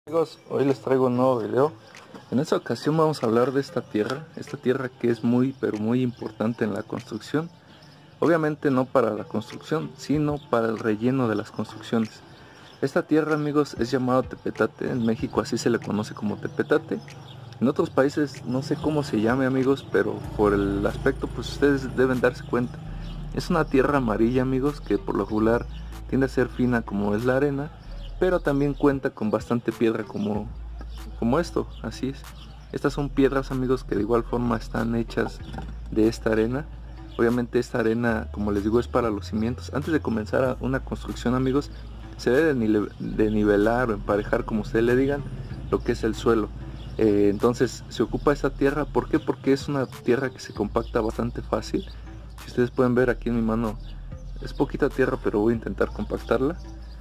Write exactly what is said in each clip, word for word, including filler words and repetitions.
Amigos, hoy les traigo un nuevo video. En esta ocasión vamos a hablar de esta tierra, esta tierra que es muy pero muy importante en la construcción. Obviamente no para la construcción, sino para el relleno de las construcciones. Esta tierra, amigos, es llamado tepetate. En México así se le conoce como tepetate. En otros países no sé cómo se llame, amigos, pero por el aspecto pues ustedes deben darse cuenta. Es una tierra amarilla, amigos, que por lo regular tiende a ser fina como es la arena, pero también cuenta con bastante piedra como, como esto, así es. Estas son piedras, amigos, que de igual forma están hechas de esta arena. Obviamente esta arena, como les digo, es para los cimientos. Antes de comenzar una construcción, amigos, se debe de nivelar o emparejar, como ustedes le digan, lo que es el suelo. Eh, entonces se ocupa esta tierra. ¿Por qué? Porque es una tierra que se compacta bastante fácil. Si ustedes pueden ver aquí en mi mano, es poquita tierra, pero voy a intentar compactarla.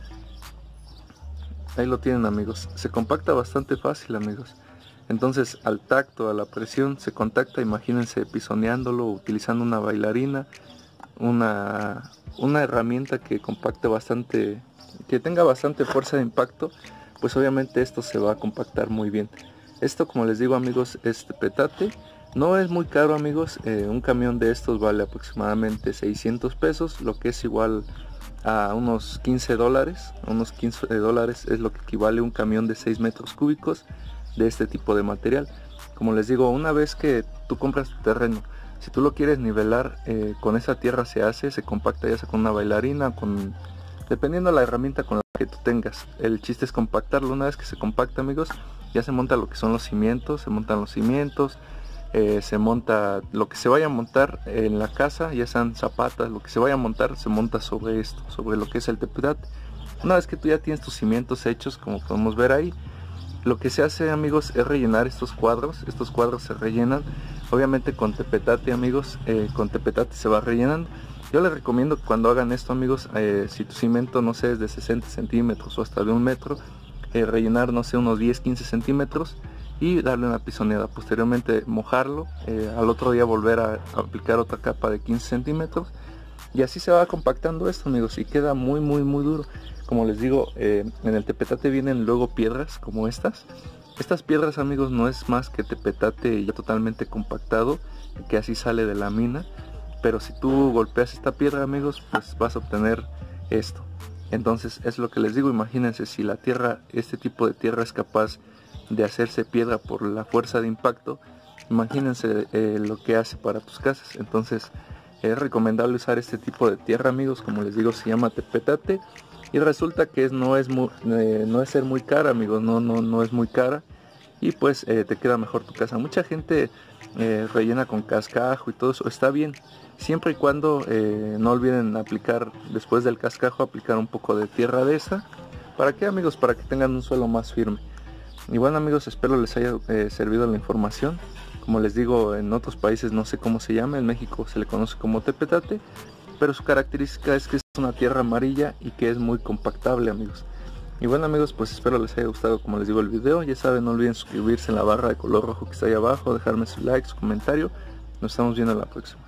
Ahí lo tienen, amigos, se compacta bastante fácil, amigos. Entonces al tacto, a la presión se contacta. Imagínense pisoneándolo, utilizando una bailarina, una, una herramienta que compacte bastante, que tenga bastante fuerza de impacto. Pues obviamente esto se va a compactar muy bien. Esto, como les digo, amigos, es tepetate. No es muy caro, amigos. Eh, un camión de estos vale aproximadamente seiscientos pesos, lo que es igual a unos quince dólares. Unos quince dólares es lo que equivale a un camión de seis metros cúbicos de este tipo de material. Como les digo, una vez que tú compras tu terreno, si tú lo quieres nivelar, eh, con esa tierra se hace, se compacta ya sea con una bailarina, con dependiendo de la herramienta con la que tú tengas. El chiste es compactarlo. Una vez que se compacta, amigos, ya se monta lo que son los cimientos, se montan los cimientos. Eh, se monta lo que se vaya a montar en la casa, ya sean zapatas, lo que se vaya a montar se monta sobre esto, sobre lo que es el tepetate. Una vez que tú ya tienes tus cimientos hechos, como podemos ver ahí, lo que se hace, amigos, es rellenar estos cuadros. Estos cuadros se rellenan obviamente con tepetate, amigos. Eh, con tepetate se va rellenando. Yo les recomiendo que cuando hagan esto, amigos, eh, si tu cimiento no sé es de sesenta centímetros o hasta de un metro, eh, rellenar no sé unos diez quince centímetros y darle una pisoneada. Posteriormente mojarlo, eh, al otro día volver a aplicar otra capa de quince centímetros y así se va compactando esto, amigos, y queda muy muy muy duro. Como les digo, eh, en el tepetate vienen luego piedras como estas. Estas piedras, amigos, no es más que tepetate ya totalmente compactado, que así sale de la mina. Pero si tú golpeas esta piedra, amigos, pues vas a obtener esto. Entonces es lo que les digo. Imagínense, si la tierra, este tipo de tierra es capaz de hacerse piedra por la fuerza de impacto, imagínense eh, lo que hace para tus casas. Entonces es recomendable usar este tipo de tierra, amigos. Como les digo, se llama tepetate y resulta que es, no es muy, eh, no es ser muy cara, amigos. No no no es muy cara y pues eh, te queda mejor tu casa. Mucha gente eh, rellena con cascajo y todo eso, está bien, siempre y cuando eh, no olviden aplicar después del cascajo, aplicar un poco de tierra de esa. ¿Para qué, amigos? Para que tengan un suelo más firme. Y bueno, amigos, espero les haya eh, servido la información. Como les digo, en otros países no sé cómo se llama, en México se le conoce como tepetate, pero su característica es que es una tierra amarilla y que es muy compactable, amigos. Y bueno, amigos, pues espero les haya gustado, como les digo, el video. Ya saben, no olviden suscribirse en la barra de color rojo que está ahí abajo, dejarme su like, su comentario. Nos estamos viendo en la próxima.